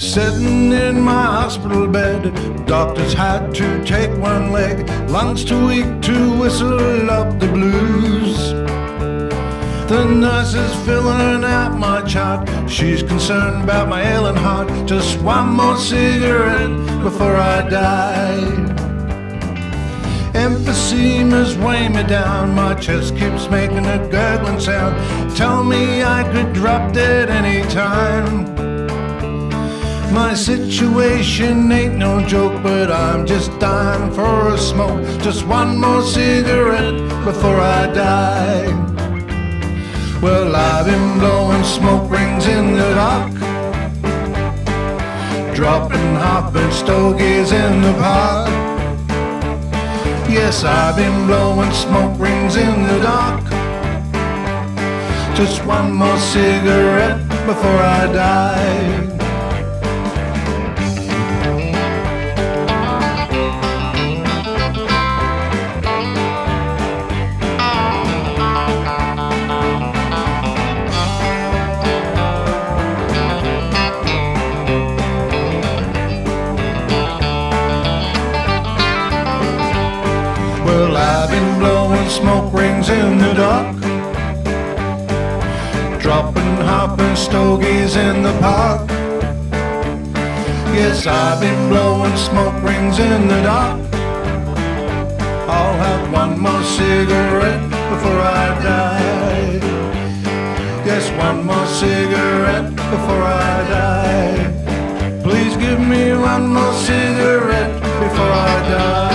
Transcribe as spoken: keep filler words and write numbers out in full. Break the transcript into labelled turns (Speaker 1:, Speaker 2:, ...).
Speaker 1: Sitting in my hospital bed, doctors had to take one leg, lungs too weak to whistle up the blues. The nurse is filling out my chart, she's concerned about my ailing heart. Just one more cigarette before I die. Emphysemas weigh me down, my chest keeps making a gurgling sound. Tell me I could drop dead any time. My situation ain't no joke, but I'm just dying for a smoke. Just one more cigarette before I die. Well, I've been blowing smoke rings in the dark, dropping hopping stogies in the park. Yes, I've been blowing smoke rings in the dark. Just one more cigarette before I die. Well, I've been blowing smoke rings in the dark, dropping hopping stogies in the park. Yes, I've been blowing smoke rings in the dark. I'll have one more cigarette before I die. Yes, one more cigarette before I die. Please give me one more cigarette before I die.